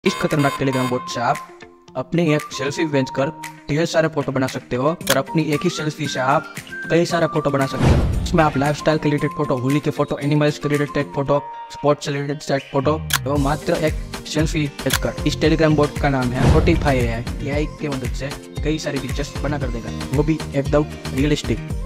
इस खतरनाक Telegram boat से आप अपनी एक सेल्फी भेजकर ढेर सारे फोटो बना सकते हो और अपनी एक ही सेल्फी से आप कई सारे फोटो बना सकते हो। इसमें आप लाइफस्टाइल के रिलेटेड फोटो, होली के फोटो, एनिमल्स के रिलेटेड फोटो, स्पोर्ट्स से रिलेटेड फोटो, तो मात्र एक सेल्फी भेजकर। इस टेलीग्राम बोट का नाम है फोर्टिफाई AI। AI की मदद से कई सारी पिक्चर्स बना कर देगा, वो भी एकदम रियलिस्टिक।